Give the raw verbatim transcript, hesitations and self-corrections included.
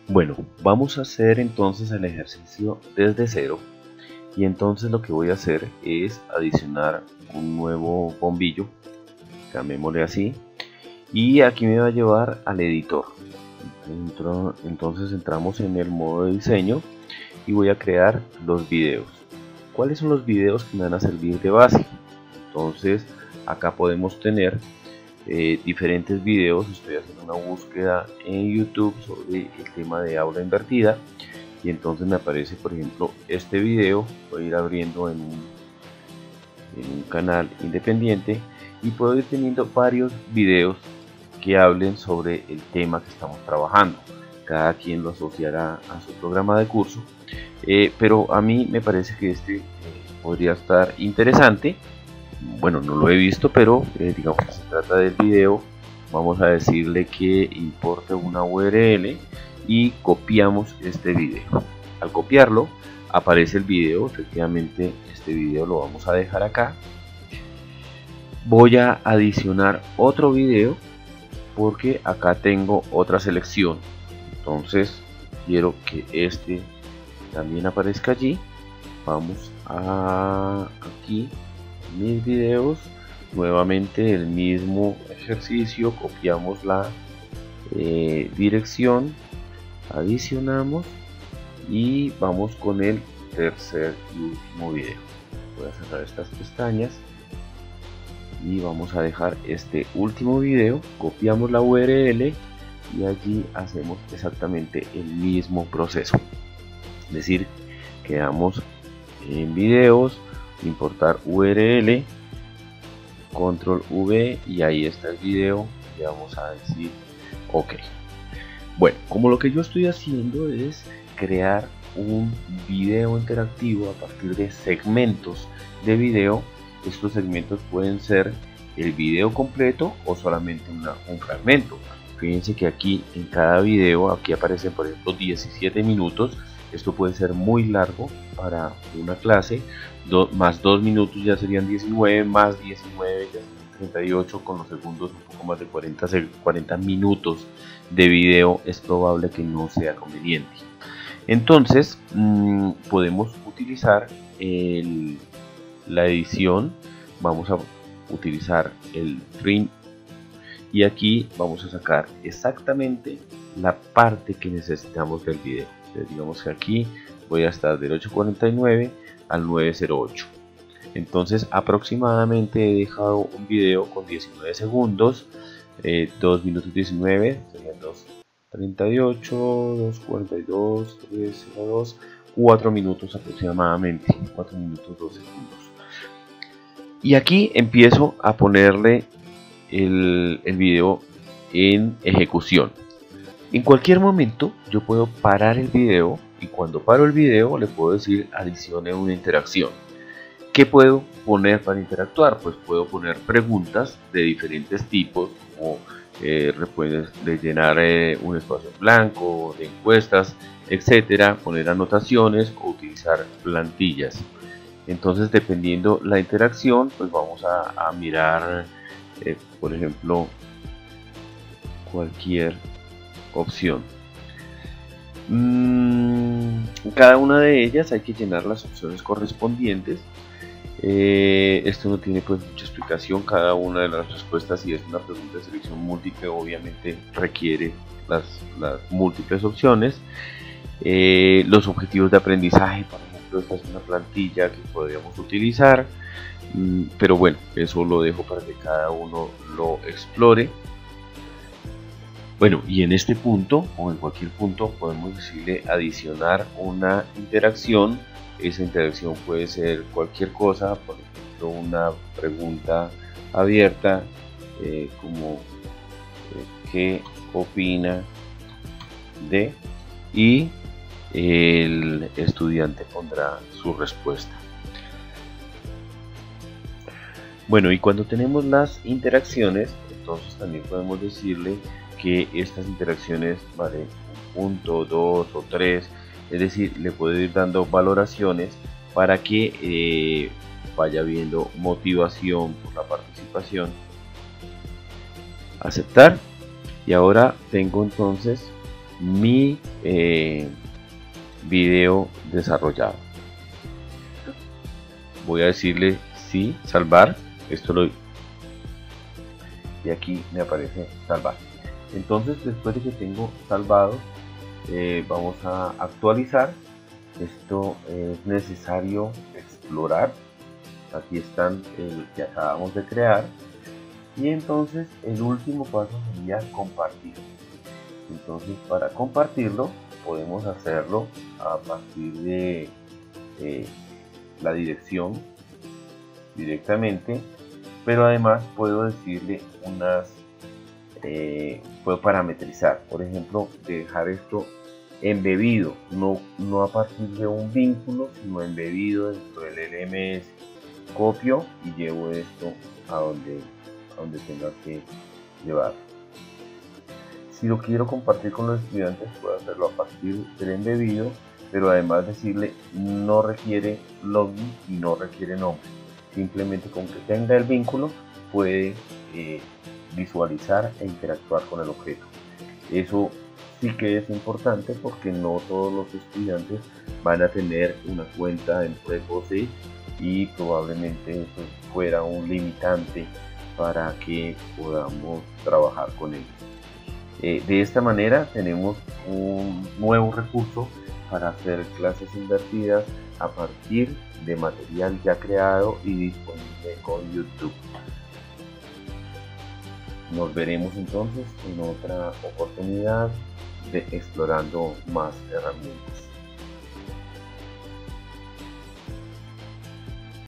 Bueno, vamos a hacer entonces el ejercicio desde cero, y entonces lo que voy a hacer es adicionar un nuevo bombillo, llamémosle así, y aquí me va a llevar al editor. Entonces entramos en el modo de diseño y voy a crear los videos. ¿Cuáles son los videos que me van a servir de base? Entonces acá podemos tener eh, diferentes videos. Estoy haciendo una búsqueda en YouTube sobre el tema de aula invertida y entonces me aparece, por ejemplo, este video. Voy a ir abriendo en un, en un canal independiente y puedo ir teniendo varios videos que hablen sobre el tema que estamos trabajando. Cada quien lo asociará a su programa de curso, eh, pero a mí me parece que este eh, podría estar interesante. Bueno, no lo he visto, pero eh, digamos que se trata del video. Vamos a decirle que importe una U R L y copiamos este video. Al copiarlo aparece el video. Efectivamente, este video lo vamos a dejar acá. Voy a adicionar otro video porque acá tengo otra selección. Entonces quiero que este también aparezca allí. Vamos a aquí, mis videos, nuevamente el mismo ejercicio, copiamos la eh, dirección, adicionamos y vamos con el tercer y último video. Voy a cerrar estas pestañas y vamos a dejar este último video, copiamos la U R L y allí hacemos exactamente el mismo proceso. Es decir, quedamos en videos, importar U R L, control V y ahí está el video. Le vamos a decir OK. Bueno, como lo que yo estoy haciendo es crear un video interactivo a partir de segmentos de video. Estos segmentos pueden ser el video completo o solamente una, un fragmento. Fíjense que aquí en cada video, aquí aparecen por ejemplo diecisiete minutos. Esto puede ser muy largo para una clase. Do, más dos minutos ya serían diecinueve, más diecinueve ya serían treinta y ocho. Con los segundos un poco más de cuarenta, cuarenta minutos de video es probable que no sea conveniente. Entonces mmm, podemos utilizar el la edición. Vamos a utilizar el trim y aquí vamos a sacar exactamente la parte que necesitamos del video. Entonces, digamos que aquí voy a estar del ocho cuarenta y nueve al nueve cero ocho. Entonces aproximadamente he dejado un video con diecinueve segundos, eh, dos minutos diecinueve, serían dos treinta y ocho, dos cuarenta y dos, tres cero dos, cuatro minutos aproximadamente, cuatro minutos dos segundos. Y aquí empiezo a ponerle el, el video en ejecución. En cualquier momento yo puedo parar el video y cuando paro el video le puedo decir adicione una interacción. ¿Qué puedo poner para interactuar? Pues puedo poner preguntas de diferentes tipos, como eh, puedes rellenar eh, un espacio en blanco, de encuestas, etcétera, poner anotaciones o utilizar plantillas. Entonces, dependiendo la interacción, pues vamos a, a mirar, eh, por ejemplo, cualquier opción. Mm, cada una de ellas hay que llenar las opciones correspondientes. Eh, esto no tiene pues mucha explicación. Cada una de las respuestas, si es una pregunta de selección múltiple, obviamente requiere las, las múltiples opciones. Eh, los objetivos de aprendizaje, por ejemplo, esta es una plantilla que podríamos utilizar, pero bueno, eso lo dejo para que cada uno lo explore. Bueno, y en este punto o en cualquier punto podemos decirle adicionar una interacción. Esa interacción puede ser cualquier cosa, por ejemplo una pregunta abierta, eh, como eh, ¿qué opina de? Y el estudiante pondrá su respuesta. Bueno, y cuando tenemos las interacciones, entonces también podemos decirle que estas interacciones valen un punto, dos o tres, es decir, le puedo ir dando valoraciones para que eh, vaya viendo motivación por la participación. Aceptar. Y ahora tengo entonces mi eh, video desarrollado. Voy a decirle sí, salvar. Esto lo y aquí me aparece salvar. Entonces, después de que tengo salvado, eh, vamos a actualizar. Esto es necesario explorar. Aquí están el que acabamos de crear. Y entonces el último paso sería compartir. Entonces, para compartirlo podemos hacerlo a partir de eh, la dirección directamente, pero además puedo decirle unas eh, puedo parametrizar, por ejemplo, dejar esto embebido, no, no a partir de un vínculo, sino embebido dentro del L M S. Copio y llevo esto a donde, a donde tenga que llevarlo. Si lo quiero compartir con los estudiantes, puedo hacerlo a partir del embebido, pero además decirle no requiere login y no requiere nombre. Simplemente con que tenga el vínculo puede eh, visualizar e interactuar con el objeto. Eso sí que es importante porque no todos los estudiantes van a tener una cuenta dentro de Posse y probablemente eso fuera un limitante para que podamos trabajar con ellos. Eh, de esta manera tenemos un nuevo recurso para hacer clases invertidas a partir de material ya creado y disponible con YouTube. Nos veremos entonces en otra oportunidad de explorando más herramientas.